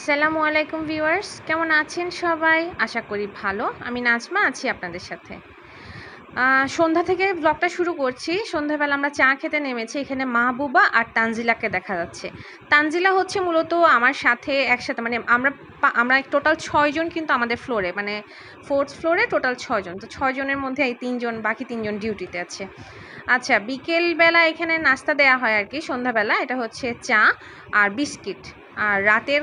আসসালামু আলাইকুম ভিউয়ার্স, কেমন আছেন সবাই? আশা করি ভালো। আমি নাজমা আছি আপনাদের সাথে। সন্ধ্যা থেকে ব্লগটা শুরু করছি। সন্ধ্যাবেলা আমরা চা খেতে নেমেছি। এখানে মাহবুবা আর তানজিলাকে দেখা যাচ্ছে। তানজিলা হচ্ছে মূলত আমার সাথে একসাথে, মানে আমরা টোটাল 6 জন কিন্তু আমাদের ফ্লোরে, মানে 4th ফ্লোরে টোটাল 6 জন। তো 6 জনের মধ্যে এই 3 জন, বাকি 3 জন ডিউটিতে আছে। আচ্ছা, বিকেলবেলা এখানে নাস্তা দেয়া হয় আর কি। সন্ধ্যাবেলা এটা হচ্ছে চা আর বিস্কিট। আর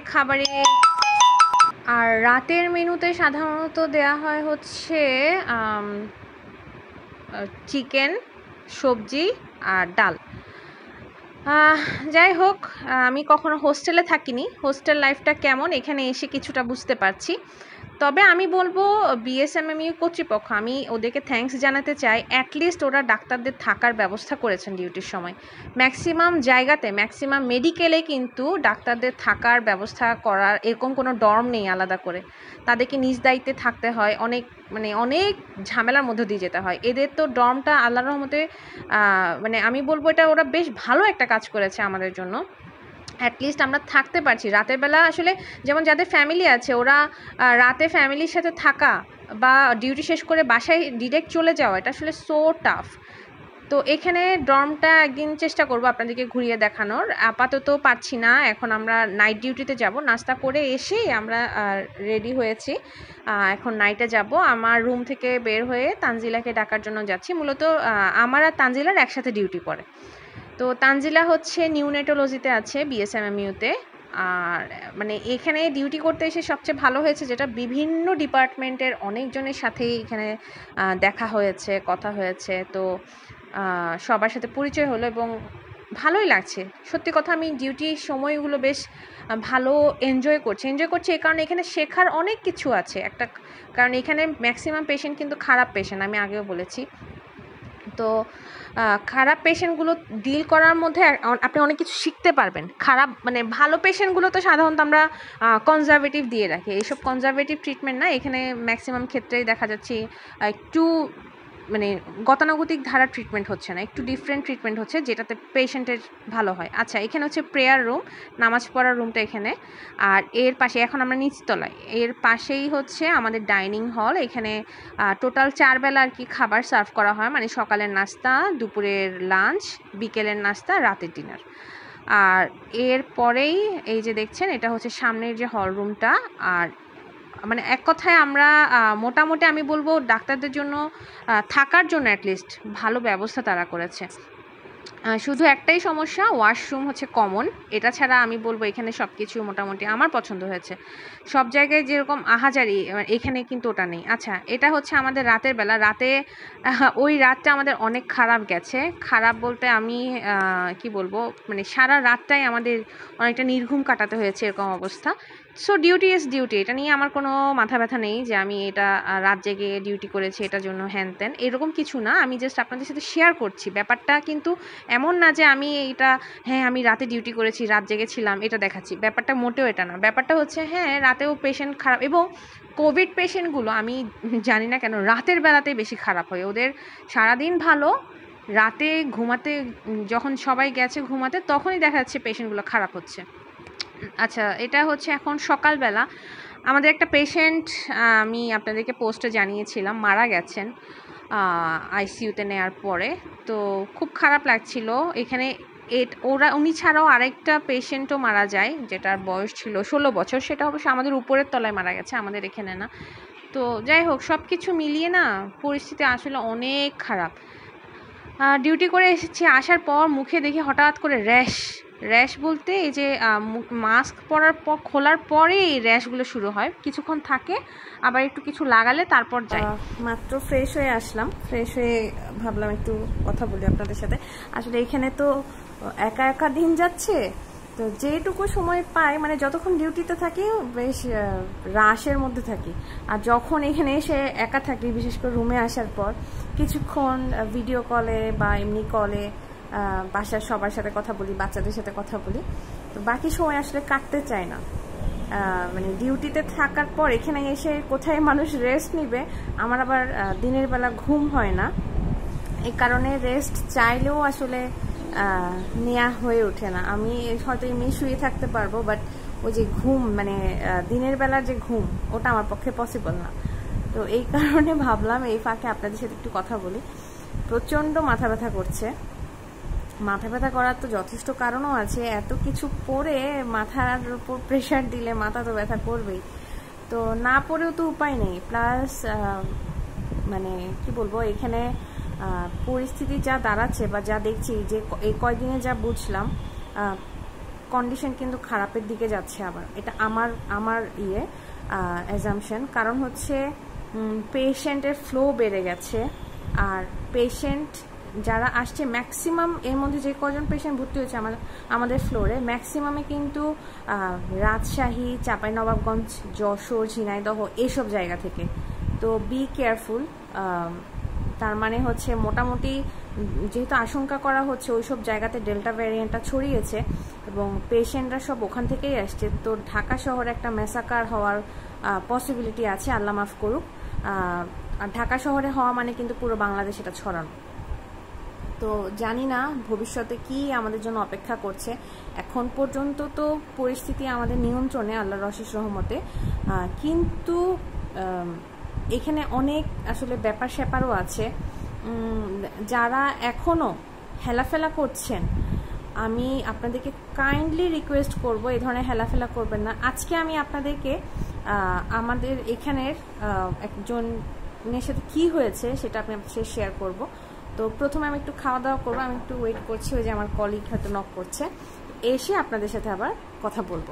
রাতের মেনুতে সাধারণত দেয়া হয় হচ্ছে চিকেন, সবজি আর ডাল। যাই হোক, আমি কখনো হোস্টেলে থাকিনি। হোস্টেল লাইফটা কেমন এখানে এসে কিছুটা বুঝতে পারছি। তবে আমি বলবো বিএসএমএমইউ কর্তৃপক্ষ, আমি ওদেরকে থ্যাঙ্কস জানাতে চাই। অ্যাটলিস্ট ওরা ডাক্তারদের থাকার ব্যবস্থা করেছেন ডিউটির সময়। ম্যাক্সিমাম জায়গাতে, ম্যাক্সিমাম মেডিকেলে কিন্তু ডাক্তারদের থাকার ব্যবস্থা করার এরকম কোনো ডর্ম নেই আলাদা করে। তাদেরকে নিজ দায়িত্বে থাকতে হয়, অনেক ঝামেলার মধ্যে দিয়ে যেতে হয়। এদের তো ডর্মটা আল্লাহর রহমতে, মানে আমি বলবো এটা ওরা বেশ ভালো একটা কাজ করেছে আমাদের জন্য। অ্যাটলিস্ট আমরা থাকতে পারছি রাতের বেলা। আসলে যেমন যাদের ফ্যামিলি আছে, ওরা রাতে ফ্যামিলির সাথে থাকা বা ডিউটি শেষ করে বাসায় ডিরেক্ট চলে যাওয়া, এটা আসলে সো টাফ। তো এখানে ডর্মটা একদিন চেষ্টা করব আপনাদেরকে ঘুরিয়ে দেখানোর। আপাতত পারছি না, এখন আমরা নাইট ডিউটিতে যাব। নাস্তা করে এসে আমরা রেডি হয়েছি, এখন নাইটে যাব। আমার রুম থেকে বের হয়ে তানজিলাকে ডাকার জন্য যাচ্ছি। মূলত আমার আর তানজিলার একসাথে ডিউটি পড়ে। তো তানজিলা হচ্ছে নিউনেটোলজিতে আছে বিএসএমএমইউতে। আর মানে এখানে ডিউটি করতে এসে সবচেয়ে ভালো হয়েছে যেটা, বিভিন্ন ডিপার্টমেন্টের অনেকজনের সাথেই এখানে দেখা হয়েছে, কথা হয়েছে। তো সবার সাথে পরিচয় হলো এবং ভালোই লাগছে। সত্যি কথা, আমি ডিউটির সময়গুলো বেশ ভালো এনজয় করছি এই কারণে এখানে শেখার অনেক কিছু আছে। কারণ এখানে ম্যাক্সিমাম পেশেন্ট কিন্তু খারাপ পেশেন্ট, আমি আগেও বলেছি। তো খারাপ পেশেন্টগুলো ডিল করার মধ্যে আপনি অনেক কিছু শিখতে পারবেন। মানে ভালো পেশেন্টগুলো তো সাধারণত আমরা কনজারভেটিভ দিয়ে রাখি। এইসব কনজারভেটিভ ট্রিটমেন্ট না, এখানে ম্যাক্সিমাম ক্ষেত্রেই দেখা যাচ্ছে একটু মানে গতানুগতিক ধারা ট্রিটমেন্ট হচ্ছে না, একটু ডিফারেন্ট ট্রিটমেন্ট হচ্ছে, যেটাতে পেশেন্টের ভালো হয়। আচ্ছা, এখানে হচ্ছে প্রেয়ার রুম, নামাজ পড়ার রুমটা এখানে। আর এর পাশে, এখন আমরা নিচতলায়, এর পাশেই হচ্ছে আমাদের ডাইনিং হল। এখানে টোটাল 4 বেলা আর কি খাবার সার্ভ করা হয়, মানে সকালের নাস্তা, দুপুরের লাঞ্চ, বিকেলের নাস্তা, রাতের ডিনার। আর এর পরেই এই যে দেখছেন, এটা হচ্ছে সামনের যে হল রুমটা। আর মানে এক কথায় আমরা মোটামুটি আমি বলবো ডাক্তারদের জন্য থাকার জন্য অ্যাটলিস্ট ভালো ব্যবস্থা তারা করেছে। শুধু একটাই সমস্যা, ওয়াশরুম হচ্ছে কমন। এটা ছাড়া আমি বলবো এখানে সব কিছু মোটামুটি আমার পছন্দ হয়েছে। সব জায়গায় যেরকম আহাজারি, এখানে কিন্তু ওটা নেই। আচ্ছা, এটা হচ্ছে আমাদের রাতের বেলা। ওই রাতটা আমাদের অনেক খারাপ গেছে। খারাপ বলতে আমি কি বলবো, মানে সারা রাতটাই আমাদের অনেকটা নির্ঘুম কাটাতে হয়েছে, এরকম অবস্থা। সো ডিউটি ইজ ডিউটি, এটা নিয়ে আমার কোনো মাথা ব্যথা নেই যে আমি এটা রাত জেগে ডিউটি করেছি এটার জন্য হ্যান ত্যান, এরকম কিছু না। আমি জাস্ট আপনাদের সাথে শেয়ার করছি ব্যাপারটা। কিন্তু এমন না যে আমি আমি রাতে ডিউটি করেছি, রাত জেগেছিলাম, এটা দেখাচ্ছি। ব্যাপারটা মোটেও এটা না। ব্যাপারটা হচ্ছে, হ্যাঁ, রাতেও পেশেন্ট খারাপ, এবং কোভিড পেশেন্টগুলো আমি জানি না কেন রাতের বেলাতেই বেশি খারাপ হয়। ওদের সারাদিন ভালো, রাতে ঘুমাতে যখন সবাই গেছে ঘুমাতে, তখনই দেখা যাচ্ছে পেশেন্টগুলো খারাপ হচ্ছে। আচ্ছা, এটা হচ্ছে এখন সকালবেলা। আমাদের একটা পেশেন্ট, আমি আপনাদেরকে পোস্টে জানিয়েছিলাম, মারা গেছেন আইসিইউতে নেওয়ার পরে। তো খুব খারাপ লাগছিল। এখানে উনি ছাড়াও আরেকটা পেশেন্টও মারা যায়, যেটার বয়স ছিল 16 বছর। সেটা অবশ্য আমাদের উপরের তলায় মারা গেছে, আমাদের এখানে না। তো যাই হোক, সব কিছু মিলিয়ে না পরিস্থিতি আসলে অনেক খারাপ। ডিউটি করে এসেছি, আসার পর মুখে দেখি হঠাৎ করে র্যাশ বলতে এই যে মাস্ক পরার পর, খোলার পরেই এই র্যাশগুলো শুরু হয়। কিছুক্ষণ থাকে, আবার একটু কিছু লাগালে তারপর যায়। মাত্র ফ্রেশ হয়ে আসলাম, ফ্রেশ হয়ে ভাবলাম একটু কথা বলি আপনাদের সাথে। আসলে এখানে তো একা একা দিন যাচ্ছে, তো যেটুকু সময় পাই, মানে যতক্ষণ ডিউটিতে থাকি বেশ রাশের মধ্যে থাকি। আর যখন এখানে এসে একা থাকি, বিশেষ করে রুমে আসার পর কিছুক্ষণ ভিডিও কলে বা এমনি কলে বাসার সবার সাথে কথা বলি, বাচ্চাদের সাথে কথা বলি। তো বাকি সময় আসলে কাটতে চায় না। মানে ডিউটিতে থাকার পর এখানে এসে কোথায় মানুষ রেস্ট নিবে, আমার আবার দিনের বেলা ঘুম হয় না। এই কারণে রেস্ট চাইলেও আসলে নেওয়া হয়ে ওঠে না। আমি হয়তো এমনি শুয়ে থাকতে পারবো, বাট ওই যে ঘুম মানে দিনের বেলার যে ঘুম ওটা আমার পক্ষে পসিবল না। তো এই কারণে ভাবলাম এই ফাঁকে আপনাদের সাথে একটু কথা বলি। প্রচণ্ড মাথা ব্যথা করছে। মাথা ব্যথা করার তো যথেষ্ট কারণও আছে, এত কিছু পরে মাথার উপর প্রেশার দিলে মাথা তো ব্যথা করবেই। তো না পড়েও তো উপায় নেই, প্লাস মানে কি বলবো, এখানে পরিস্থিতি যা দাঁড়াচ্ছে বা যা দেখছি যে এই কয়দিনে যা বুঝলাম কন্ডিশন কিন্তু খারাপের দিকে যাচ্ছে। আবার এটা আমার অ্যাজাম্পশন, কারণ হচ্ছে পেশেন্টের ফ্লো বেড়ে গেছে। আর পেশেন্ট যারা আসছে ম্যাক্সিমাম, এর মধ্যে যে কজন পেশেন্ট ভর্তি হয়েছে আমাদের ফ্লোরে ম্যাক্সিমামে কিন্তু রাজশাহী, চাঁপাইনবাবগঞ্জ, যশোর, ঝিনাইদহ এইসব জায়গা থেকে। তো বি কেয়ারফুল। তার মানে হচ্ছে মোটামুটি যেহেতু আশঙ্কা করা হচ্ছে ওইসব জায়গাতে ডেল্টা ভ্যারিয়েন্টটা ছড়িয়েছে এবং পেশেন্টরা সব ওখান থেকেই আসছে, তো ঢাকা শহরে একটা ম্যাসাকার হওয়ার পসিবিলিটি আছে, আল্লাহ মাফ করুক। আর ঢাকা শহরে হওয়া মানে কিন্তু পুরো বাংলাদেশ এটা ছড়ানো। তো জানি না ভবিষ্যতে কি আমাদের জন্য অপেক্ষা করছে। এখন পর্যন্ত তো পরিস্থিতি আমাদের নিয়ন্ত্রণে আল্লাহর অশেষ রহমতে, কিন্তু এখানে অনেক আসলে ব্যাপার স্যাপারও আছে। যারা এখনও হেলাফেলা করছেন, আমি আপনাদেরকে কাইন্ডলি রিকোয়েস্ট করব এই ধরনের হেলাফেলা করবেন না। আজকে আমি আপনাদেরকে আমাদের এখানের একজনের সাথে কি হয়েছে সেটা আপনাদের সাথে শেয়ার করব। তো প্রথমে আমি একটু খাওয়া দাওয়া করবো, আমি একটু ওয়েট করছি, ওই যে আমার কলিগ হয়তো নক করছে, এসে আপনাদের সাথে আবার কথা বলবো।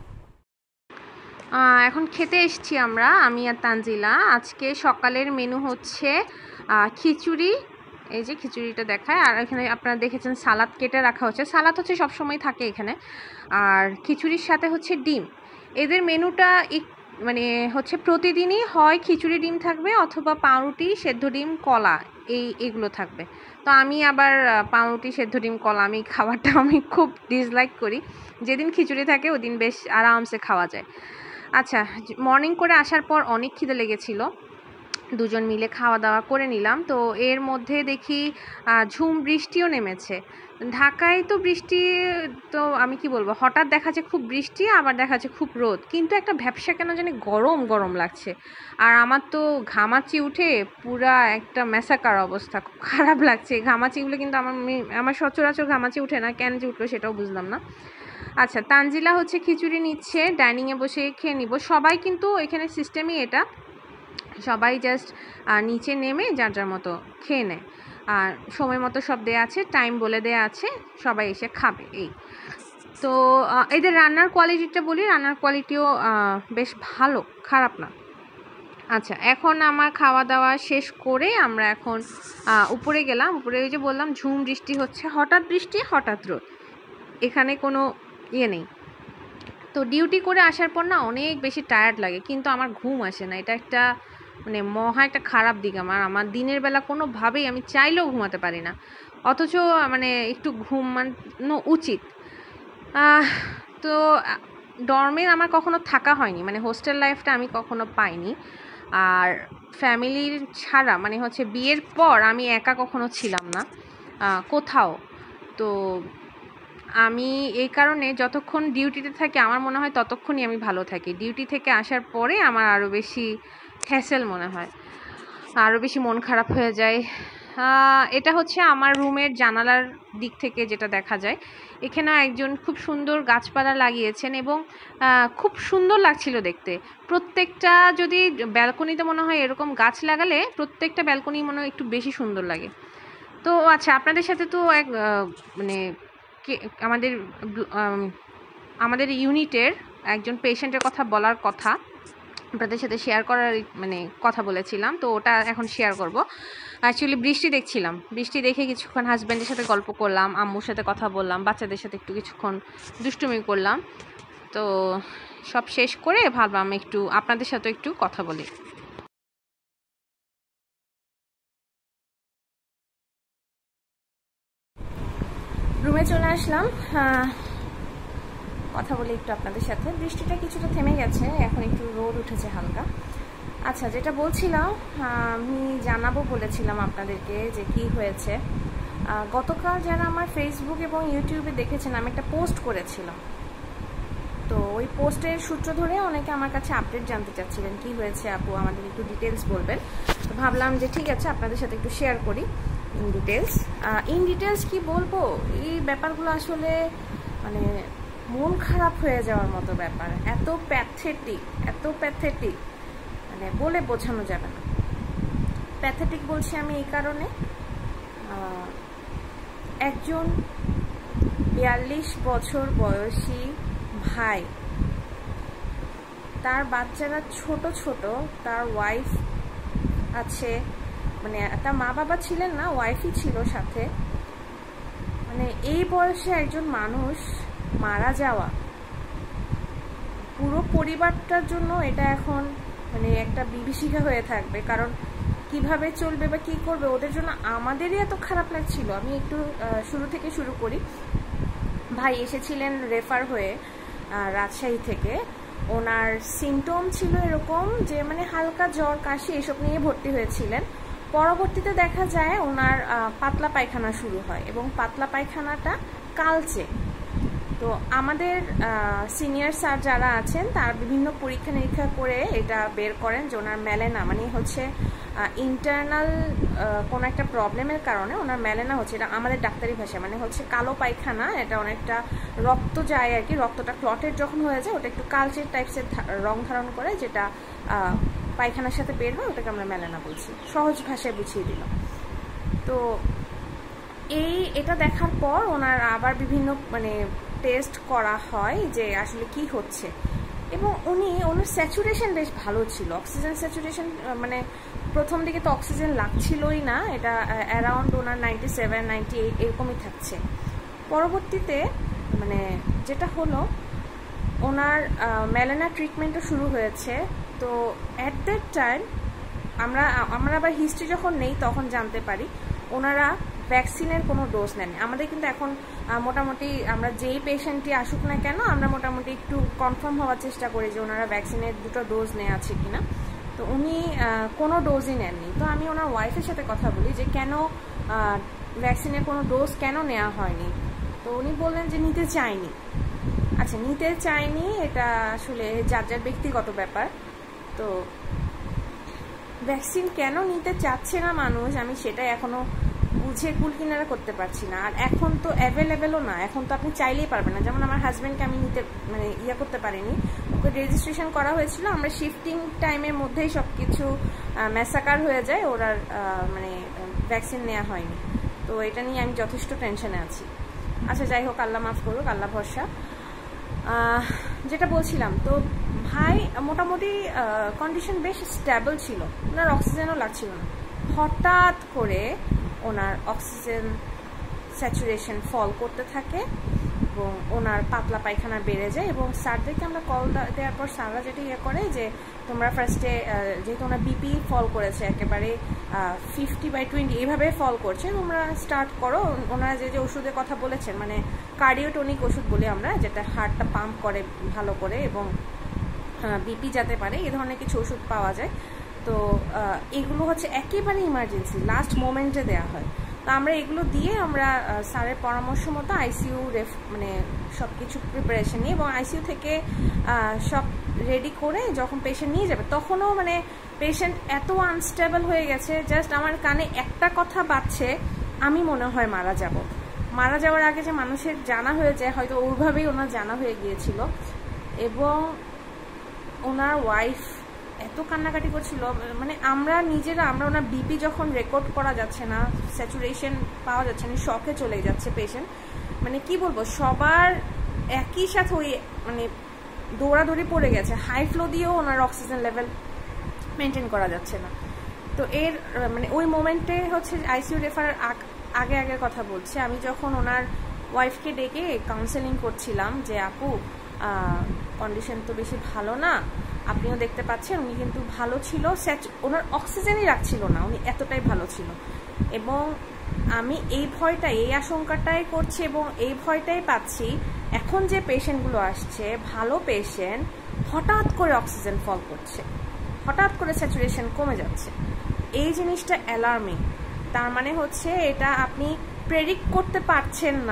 এখন খেতে এসছি আমরা, আমি আর তানজিলা। আজকে সকালের মেনু হচ্ছে খিচুড়ি, এই যে খিচুড়িটা দেখায়, আর এখানে আপনারা দেখেছেন সালাদ কেটে রাখা হচ্ছে। সালাদ হচ্ছে সবসময় থাকে এখানে, আর খিচুড়ির সাথে হচ্ছে ডিম। এদের মেনুটা মানে হচ্ছে প্রতিদিনই হয় খিচুড়ি ডিম থাকবে অথবা পাউরুটি, সেদ্ধ ডিম, কলা, এইগুলো থাকবে। তো আমি আবার পাউরুটি, সেদ্ধ ডিম, কলা আমি খাবারটা আমি খুব ডিসলাইক করি। যেদিন খিচুড়ি থাকে ওদিন বেশ আরামসে খাওয়া যায়। আচ্ছা, মর্নিং করে আসার পর অনেক খিদে লেগেছিল, দুজন মিলে খাওয়া দাওয়া করে নিলাম। তো এর মধ্যে দেখি ঝুম বৃষ্টিও নেমেছে। ঢাকায় তো বৃষ্টি, তো আমি কি বলবো, হঠাৎ দেখা যায় খুব বৃষ্টি, আবার দেখা যায় খুব রোদ, কিন্তু একটা ভ্যাপসা কেন জানি গরম গরম লাগছে। আর আমার তো ঘামাচি উঠে পুরা একটা ম্যাসাকার অবস্থা, খুব খারাপ লাগছে ঘামাচিগুলো। কিন্তু আমার সচরাচর ঘামাচি উঠে না, কেন যে উঠলো সেটাও বুঝলাম না। আচ্ছা, তানজিলা হচ্ছে খিচুড়ি নিচ্ছে, ডাইনিংয়ে বসে খেয়ে নিব। সবাই কিন্তু এখানে সিস্টেমই এটা, সবাই জাস্ট নিচে নেমে যার যার মতো খেয়ে নেয়। আর সময় মতো সব দেয়া আছে, টাইম বলে দেয়া আছে, সবাই এসে খাবে এই। তো এদের রান্নার কোয়ালিটিটা বলি, রান্নার কোয়ালিটিও বেশ ভালো, খারাপ না। আচ্ছা, এখন আমার খাওয়া দাওয়া শেষ করে আমরা এখন উপরে গেলাম। উপরে ওই যে বললাম ঝুম বৃষ্টি হচ্ছে, হঠাৎ বৃষ্টি হঠাৎ রোদ, এখানে কোনো ইয়ে নেই। তো ডিউটি করে আসার পর না অনেক বেশি টায়ার্ড লাগে, কিন্তু আমার ঘুম আসে না। এটা একটা মানে মহা একটা খারাপ দিক আমার দিনের বেলা কোনোভাবেই আমি চাইলেও ঘুমাতে পারি না, অথচ মানে একটু ঘুমানো উচিত। তো ডর্মে আমার কখনো থাকা হয়নি, মানে হোস্টেল লাইফটা আমি কখনো পাইনি। আর ফ্যামিলির ছাড়া মানে হচ্ছে বিয়ের পর আমি একা কখনো ছিলাম না কোথাও। তো আমি এই কারণে যতক্ষণ ডিউটিতে থাকি আমার মনে হয় ততক্ষণই আমি ভালো থাকি। ডিউটি থেকে আসার পরে আমার আরও বেশি হ্যাসেল মনে হয়, আরও বেশি মন খারাপ হয়ে যায়। এটা হচ্ছে আমার রুমের জানালার দিক থেকে যেটা দেখা যায়। এখানে একজন খুব সুন্দর গাছপালা লাগিয়েছেন এবং খুব সুন্দর লাগছিল দেখতে। প্রত্যেকটা যদি ব্যালকনিতে মনে হয় এরকম গাছ লাগালে প্রত্যেকটা ব্যালকনি মনে হয় একটু বেশি সুন্দর লাগে। তো আচ্ছা, আপনাদের সাথে তো মানে আমাদের ইউনিটের একজন পেশেন্টের কথা বলার কথা আপনাদের সাথে শেয়ার করার মানে কথা বলেছিলাম, তো ওটা এখন শেয়ার করব। অ্যাকচুয়ালি বৃষ্টি দেখছিলাম, বৃষ্টি দেখে কিছুক্ষণ হাজব্যান্ডের সাথে গল্প করলাম, আম্মুর সাথে কথা বললাম, বাচ্চাদের সাথে একটু কিছুক্ষণ দুষ্টুমি করলাম। তো সব শেষ করে ভাবলাম একটু আপনাদের সাথে একটু কথা বলি। রুমে চলে আসলাম, কথা বলি একটু আপনাদের সাথে। বৃষ্টিটা কিছুটা থেমে গেছে, এখন একটু রোদ উঠেছে হালকা। আচ্ছা, যেটা বলছিলাম, আমি জানাবো বলেছিলাম আপনাদেরকে যে কি হয়েছে। গতকাল যারা আমার ফেসবুক এবং ইউটিউবে দেখেছেন, আমি একটা পোস্ট করেছিলাম। তো ওই পোস্টের সূত্র ধরে অনেকে আমার কাছে আপডেট জানতে চাচ্ছিলেন, কি হয়েছে আপু, আমাদের একটু ডিটেলস বলবেন। তো ভাবলাম যে ঠিক আছে আপনাদের সাথে একটু শেয়ার করি ইন ডিটেলস কি বলবো, এই ব্যাপারগুলো আসলে মানে মন খারাপ হয়ে যাওয়ার মতো ব্যাপার, এত প্যাথেটিক, মানে বলে বোঝানো যাবে না। প্যাথেটিক বলছি আমি এই কারণে, একজন 42 বছর বয়সী ভাই, তার বাচ্চারা ছোট, তার ওয়াইফ আছে, মানে তার মা বাবা ছিলেন না, ওয়াইফই ছিল সাথে। মানে এই বয়সে একজন মানুষ মারা যাওয়া, পুরো পরিবারটার জন্য এটা এখন মানে একটা বিভীষিকা হয়ে থাকবে। কারণ কিভাবে চলবে বা কি করবে ওদের জন্য আমাদেরই এত খারাপ লাগছিল। আমি একটু শুরু থেকে শুরু করি। ভাই এসেছিলেন রেফার হয়ে রাজশাহী থেকে। ওনার সিমটম ছিল এরকম যে মানে হালকা জ্বর কাশি এসব নিয়ে ভর্তি হয়েছিলেন। পরবর্তীতে দেখা যায় ওনার পাতলা পায়খানা শুরু হয় এবং পাতলা পায়খানাটা কালচে। তো আমাদের সিনিয়র স্যার যারা আছেন তারা বিভিন্ন পরীক্ষা নিরীক্ষা করে এটা বের করেন যে ওনার ম্যালেনা, মানে হচ্ছে ইন্টারনাল কোনো একটা প্রবলেমের কারণে ওনার ম্যালেনা হচ্ছে, এটা আমাদের ডাক্তারি ভাষায় মানে হচ্ছে কালো পায়খানা। এটা অনেকটা রক্ত যায় আর কি, রক্তটা ক্লটেড যখন হয়ে যায় ওটা একটু কালচে টাইপসের রং ধারণ করে, যেটা পায়খানার সাথে বের হয়, ওটাকে আমরা ম্যালেনা বলছি। সহজ ভাষায় বুঝিয়ে দিলাম। তো এটা দেখার পর ওনার আবার বিভিন্ন মানে টেস্ট করা হয় যে আসলে কি হচ্ছে, এবং ওনার স্যাচুরেশন বেশ ভালো ছিল, অক্সিজেন স্যাচুরেশন মানে প্রথম দিকে তো অক্সিজেন লাগছিলই না, এটা অ্যারাউন্ড ওনার 97, 98 এরকমই থাকছে। পরবর্তীতে মানে যেটা হলো ওনার ম্যালেনা ট্রিটমেন্টও শুরু হয়েছে। তো অ্যাট দ্যাট টাইম আমরা আবার হিস্ট্রি যখন নেই তখন জানতে পারি ওনারা ভ্যাকসিনের কোনো ডোজ নেন। আমাদের কিন্তু এখন মোটামুটি আমরা যেই পেশেন্টই আসুক না কেন আমরা মোটামুটি একটু কনফার্ম হওয়ার চেষ্টা করি যে ওনারা ভ্যাকসিনের 2টা ডোজ নেওয়া আছে কিনা। তো উনি কোনো ডোজই নেননি। তো আমি ওনার ওয়াইফের সাথে কথা বলি যে কেন ভ্যাকসিনের কোনো ডোজ কেন নেওয়া হয়নি। তো উনি বললেন যে নিতে চাইনি। আচ্ছা, নিতে চাইনি এটা আসলে যার ব্যক্তিগত ব্যাপার। তো ভ্যাকসিন কেন নিতে চাচ্ছে না মানুষ, আমি সেটাই এখনো বুঝে কুল কিনারা করতে পারছি না। আর এখন তো অ্যাভেলেবেলও না, এখন তো আপনি চাইলেই পারবেন না। যেমন আমার হাজব্যান্ডকে আমি নিতে মানে করতে পারিনি, ওকে রেজিস্ট্রেশন করা হয়েছিল, আমরা শিফটিং টাইমের মধ্যেই সব কিছু ম্যাসাকার হয়ে যায়, ওরা মানে ভ্যাকসিন নেওয়া হয়নি। তো এটা নিয়ে আমি যথেষ্ট টেনশনে আছি। আচ্ছা যাই হোক, আল্লাহ মাফ করুক, আল্লাহ ভরসা। যেটা বলছিলাম, তো ভাই মোটামুটি কন্ডিশন বেশ স্টেবল ছিল, ওনার অক্সিজেনও লাগছিল না। হঠাৎ করে ওনার অক্সিজেন স্যাচুরেশন ফল করতে থাকে এবং ওনার পাতলা পায়খানা বেড়ে যায়। এবং স্যারদেরকে আমরা কল দেওয়ার পর স্যাররা যেটা করে যে তোমরা ফার্স্টে যেহেতু ওনার বিপি ফল করেছে একেবারে 50/20 এইভাবে ফল করছে, তোমরা স্টার্ট করো। ওনারা যে ওষুধের কথা বলেছেন মানে কার্ডিওটনিক ওষুধ বলি আমরা, যেটা হার্টটা পাম্প করে ভালো করে এবং বিপি যাতে পারে, এই ধরনের কিছু ওষুধ পাওয়া যায়। তো এগুলো হচ্ছে একেবারে ইমার্জেন্সি, লাস্ট মোমেন্টে দেওয়া হয়। তো আমরা এগুলো দিয়ে আমরা স্যারের পরামর্শ মতো আইসিইউ মানে সব কিছু প্রিপারেশন নিই এবং আইসিইউ থেকে সব রেডি করে যখন পেশেন্ট নিয়ে যাবে তখনও মানে পেশেন্ট এত আনস্টেবল হয়ে গেছে, জাস্ট আমার কানে একটা কথা বাজছে, আমি মনে হয় মারা যাব। মারা যাওয়ার আগে যে মানুষের জানা হয়ে যায় হয়তো ওইভাবেই ওনার জানা হয়ে গিয়েছিল। এবং ওনার ওয়াইফ এত কান্নাকাটি করছিল, মানে আমরা ওনার বিপি যখন রেকর্ড করা যাচ্ছে না, স্যাচুরেশন পাওয়া যাচ্ছে না, শকে চলে যাচ্ছে পেশেন্ট। মানে কি বলবো, সবার একই সাথে ওই মানে দৌড়াদৌড়ি পড়ে গেছে, হাই ফ্লো দিয়েও ওনার অক্সিজেন লেভেল মেনটেন করা যাচ্ছে না। তো মানে ওই মোমেন্টে হচ্ছে আইসিইউ রেফারের আগের কথা বলছি, আমি যখন ওনার ওয়াইফকে ডেকে কাউন্সেলিং করছিলাম যে আপু কন্ডিশন তো বেশি ভালো না, আপনিও দেখতে পাচ্ছেন উনি কিন্তু ভালো ছিল, ওনার অক্সিজেনই রাখছিল না, উনি এতটাই ভালো ছিল। এবং আমি এই আশঙ্কাটাই করছি এবং এই ভয়টাই পাচ্ছি এখন যে পেশেন্টগুলো আসছে, ভালো পেশেন্ট, হঠাৎ করে অক্সিজেন ফল করছে, হঠাৎ করে স্যাচুরেশন কমে যাচ্ছে। এই জিনিসটা অ্যালার্মিং। তার মানে হচ্ছে এটা আপনি প্রেডিক্ট করতে পারছেন না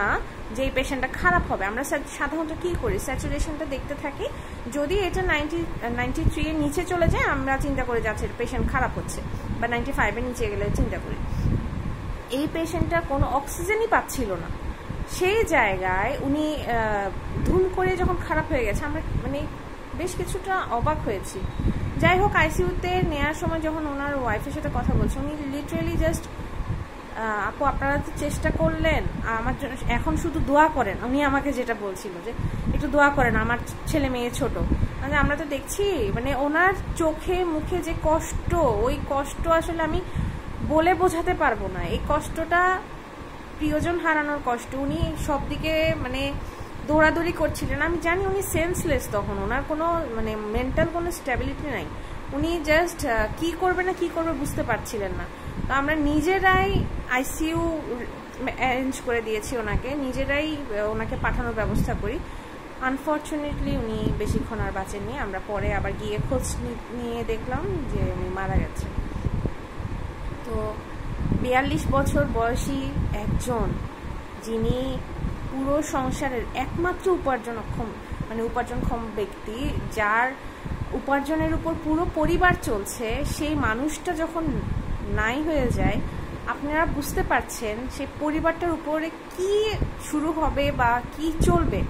যেই পেশেন্টটা খারাপ হবে আমরা সাধারণত কী করি, স্যাচুরেশনটা দেখতে থাকি, যদি এটা 93 এর নিচে চলে যায় আমরা চিন্তা করে যাচ্ছে পেশেন্ট খারাপ হচ্ছে, বা 95-এর নিচে গেলে চিন্তা করি। এই পেশেন্টটা কোনো অক্সিজেনই পাচ্ছিল না, সেই জায়গায় উনি ধুম করে যখন খারাপ হয়ে গেছে আমরা মানে বেশ কিছুটা অবাক হয়েছি। যাই হোক, আইসিইউতে নেওয়ার সময় যখন ওনার ওয়াইফের সাথে কথা বলছে, উনি লিটারেলি জাস্ট আপু আপনারা তো চেষ্টা করলেন, আমার জন্য এখন শুধু দোয়া করেন। উনি আমাকে যেটা বলছিল যে একটু দোয়া করেন, আমার ছেলে মেয়ে ছোট। মানে আমরা তো দেখছি মানে ওনার চোখে মুখে যে কষ্ট, ওই কষ্ট আসলে আমি বলে বোঝাতে পারবো না। এই কষ্টটা প্রিয়জন হারানোর কষ্ট। উনি সব দিকে মানে দৌড়াদৌড়ি করছিলেন, আমি জানি উনি সেন্সলেস তখন, ওনার কোনো মানে মেন্টাল কোনো স্টেবিলিটি নাই, উনি জাস্ট কি করবে না কি করবে বুঝতে পারছিলেন না। তো আমরা নিজেরাই আইসিইউ অ্যারেঞ্জ করে দিয়েছি ওনাকে, নিজেরাই ওনাকে পাঠানোর ব্যবস্থা করি। আনফর্চুনেটলি উনি বেশিক্ষণ আর বাঁচেননি। আমরা পরে আবার গিয়ে খোঁজ নিয়ে দেখলাম যে উনি মারা গেছে। তো 42 বছর বয়সী একজন, যিনি পুরো সংসারের একমাত্র উপার্জনক্ষম ব্যক্তি, যার উপার্জনের উপর পুরো পরিবার চলছে, সেই মানুষটা যখন নাই হয়ে যায়, আপনারা বুঝতে পারছেন সেই পরিবারটার উপরে কি শুরু হবে বা কি চলবে।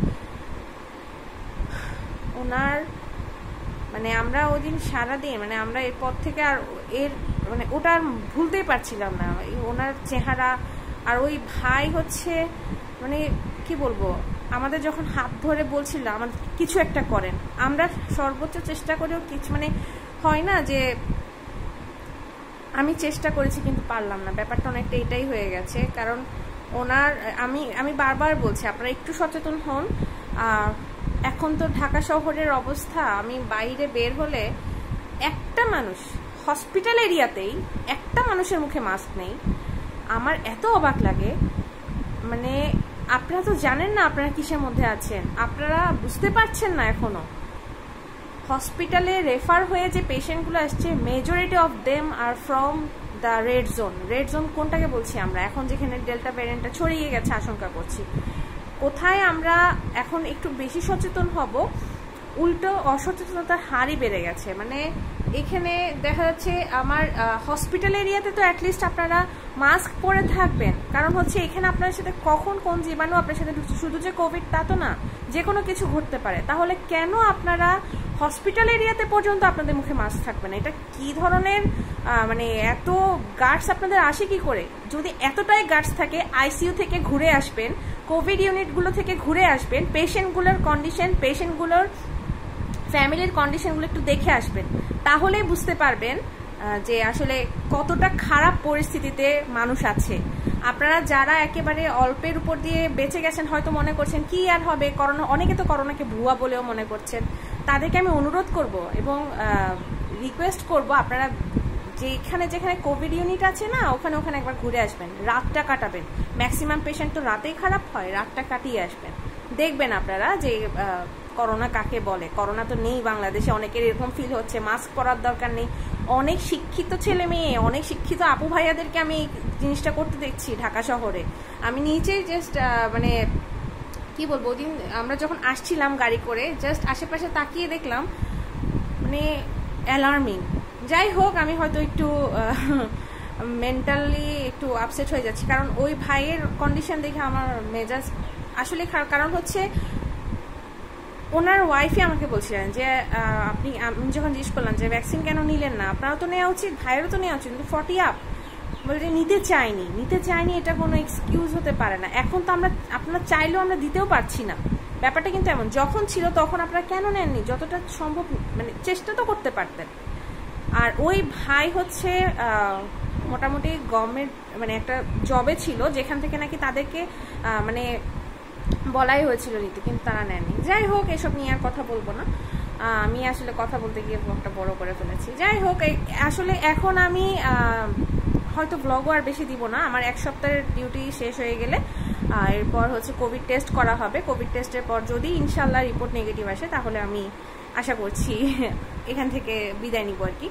ওনার মানে আমরা ওই দিন সারাদিন মানে আমরা এরপর থেকে আর মানে ওটা আর ভুলতেই পারছিলাম না, ওনার চেহারা। আর ওই ভাই হচ্ছে মানে কি বলবো, আমাদের যখন হাত ধরে বলছিল আমাদের কিছু একটা করেন, আমরা সর্বোচ্চ চেষ্টা করেও কিছু মানে হয় না যে আমি চেষ্টা করেছি কিন্তু পারলাম না, ব্যাপারটা অনেকটা এটাই হয়ে গেছে। কারণ ওনার আমি বারবার বলছি আপনারা একটু সচেতন হন। এখন তো ঢাকা শহরের অবস্থা, আমি বাইরে বের হলে একটা মানুষ হসপিটাল এরিয়াতেই একটা মানুষের মুখে মাস্ক নেই, আমার এত অবাক লাগে। মানে আপনারা তো জানেন না আপনারা কিসের মধ্যে আছেন, আপনারা বুঝতে পারছেন না এখনো। হসপিটালে রেফার হয়ে যে পেশেন্টগুলো আসছে, majority of them are from the red zone. Red zone কোনটাকে বলছি আমরা, এখন যেখানে ডেল্টা ভ্যারিয়েন্টটা ছড়িয়ে গেছে আশঙ্কা করছি। কোথায় আমরা এখন একটু বেশি সচেতন হব, উল্টো অসচেতনতার হারই বেড়ে গেছে। মানে এখানে দেখা যাচ্ছে আমার হসপিটাল এরিয়াতে তো অ্যাটলিস্ট আপনারা মাস্ক পরে থাকবেন, কারণ হচ্ছে এখানে আপনার সাথে কখন কোন জীবাণু আপনার সাথে শুধু যে কোভিড তা তো না, যে কোনো কিছু ঘটতে পারে। তাহলে কেন আপনারা হসপিটাল এরিয়াতে পর্যন্ত আপনাদের মুখে মাস্ক থাকবে না? এটা কি ধরনের মানে এত গার্ডস আপনাদের আসে কি করে? যদি এতটাই গার্ডস থাকে, আইসিইউ থেকে ঘুরে আসবেন, কোভিড ইউনিটগুলো থেকে ঘুরে আসবেন, পেশেন্টগুলোর কন্ডিশন, পেশেন্টগুলোর ফ্যামিলির কন্ডিশনগুলো একটু দেখে আসবেন, তাহলেই বুঝতে পারবেন যে আসলে কতটা খারাপ পরিস্থিতিতে মানুষ আছে। আপনারা যারা একেবারে অল্পের উপর দিয়ে বেঁচে গেছেন হয়তো মনে করছেন কি আর হবে করোনা, অনেকে তো করোনাকে ভুয়া বলেও মনে করছেন। তাদেরকে আমি অনুরোধ করব এবং রিকোয়েস্ট করব আপনারা যেখানে যেখানে কোভিড ইউনিট আছে না, ওখানে ওখানে একবার ঘুরে আসবেন, রাতটা কাটাবেন। ম্যাক্সিমাম পেশেন্ট তো রাতেই খারাপ হয়, রাতটা কাটিয়ে আসবেন, দেখবেন আপনারা যে করোনা কাকে বলে। করোনা তো নেই বাংলাদেশে, অনেকের এরকম ফিল হচ্ছে, মাস্ক পরার দরকার নেই। অনেক শিক্ষিত ছেলে মেয়ে, অনেক শিক্ষিত আপু ভাইয়াদেরকে আমি এই জিনিসটা করতে দেখছি ঢাকা শহরে। আমি নিচেই জাস্ট মানে কি বলবো, ওদিন আমরা যখন আসছিলাম গাড়ি করে, জাস্ট আশেপাশে তাকিয়ে দেখলাম, মানে অ্যালার্মিং। যাই হোক, আমি হয়তো একটু মেন্টালি একটু আপসেট হয়ে যাচ্ছি, কারণ ওই ভাইয়ের কন্ডিশন দেখে আমার মেজাজ আসলে খারাপ। কারণ হচ্ছে ওনার ওয়াইফই আমাকে বলছিলেন যে আমি যখন জিজ্ঞেস করলাম যে ভ্যাকসিন কেন নিলেন না, আপনারও তো নেওয়া উচিত, ভাইয়েরও তো নেওয়া উচিত, কিন্তু 40 আপ বলে যে নিতে চাইনি, এটা কোনো এক্সকিউজ হতে পারে না। এখন তো আপনারা চাইলেও আমরা দিতেও পারছি না, ব্যাপারটা কিন্তু এমন। যখন ছিল তখন আপনারা কেন নেননি? যতটা সম্ভব মানে চেষ্টা তো করতে পারতেন। আর ওই ভাই হচ্ছে মোটামুটি গভর্নমেন্ট মানে একটা জবে ছিল, যেখান থেকে নাকি তাদেরকে মানে বলাই হয়েছিল নিতে, কিন্তু তারা নেননি। যাই হোক, এসব নিয়ে আর কথা বলবো না, আমি আসলে কথা বলতে গিয়ে একটা বড় করে ফেলেছি। যাই হোক, আসলে এখন আমি হয়তো ব্লগও আর বেশি দিব না, আমার 1 সপ্তাহের ডিউটি শেষ হয়ে গেলে এরপর হচ্ছে কোভিড টেস্ট করা হবে। কোভিড টেস্টের পর যদি ইনশাল্লাহ রিপোর্ট নেগেটিভ আসে, তাহলে আমি আশা করছি এখান থেকে বিদায় নিব আর কি।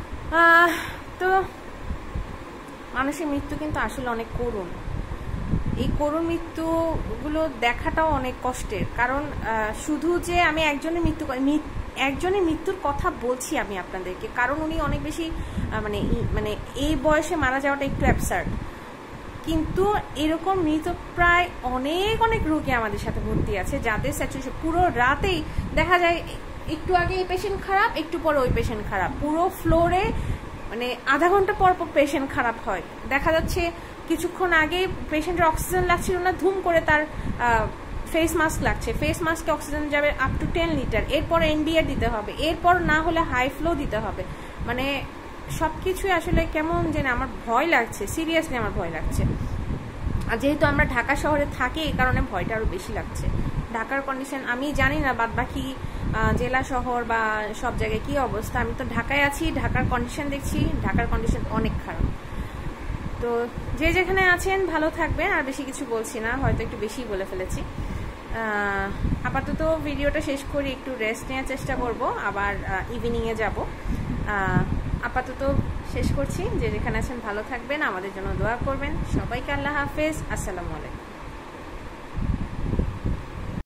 তো মানুষের মৃত্যু কিন্তু আসলে অনেক করুণ। এই করুণ মৃত্যুগুলো দেখাটাও অনেক কষ্টের, কারণ শুধু যে আমি একজনের মৃত্যুর কথা বলছি আমি আপনাদেরকে, কারণ উনি অনেক বেশি মানে এই বয়সে মারা যাওয়াটা একটু অ্যাবসার্ড, কিন্তু এরকম মৃতপ্রায় অনেক অনেক রোগী আমাদের সাথে ভর্তি আছে যাদের স্যাচুরেশন পুরো রাতেই দেখা যায়, একটু আগে এই পেশেন্ট খারাপ, একটু পরে ওই পেশেন্ট খারাপ, পুরো ফ্লোরে মানে আধা ঘন্টা পর পর পেশেন্ট খারাপ হয়। দেখা যাচ্ছে কিছুক্ষণ আগে পেশেন্টের অক্সিজেন লাগছিল না, ধুম করে তার ফেস মাস্ক লাগছে, ফেস মাস্কে অক্সিজেন যাবে আপ টু 10 লিটার, এরপর এনডিআর দিতে হবে, এরপর না হলে হাই ফ্লো দিতে হবে। মানে সব কিছুই আসলে কেমন যেন আমার ভয় লাগছে, সিরিয়াসলি আমার ভয় লাগছে। আর যেহেতু আমরা ঢাকা শহরে থাকি এই কারণে ভয়টা আরও বেশি লাগছে। ঢাকার কন্ডিশন আমি জানি না বাদ বাকি জেলা শহর বা সব জায়গায় কী অবস্থা, আমি তো ঢাকায় আছি, ঢাকার কন্ডিশন দেখছি, ঢাকার কন্ডিশন অনেক খারাপ। তো যে যেখানে আছেন ভালো থাকবেন, আর বেশি কিছু বলছি না, হয়তো একটু বেশি বলে ফেলেছি। আপাতত ভিডিওটা শেষ করি, একটু রেস্ট নেওয়ার চেষ্টা করব, আবার ইভিনিংয়ে যাব। আপাতত শেষ করছি, যে যেখানে আছেন ভালো থাকবেন, আমাদের জন্য দোয়া করবেন। সবাইকে আল্লাহ হাফেজ, আসসালামু আলাইকুম।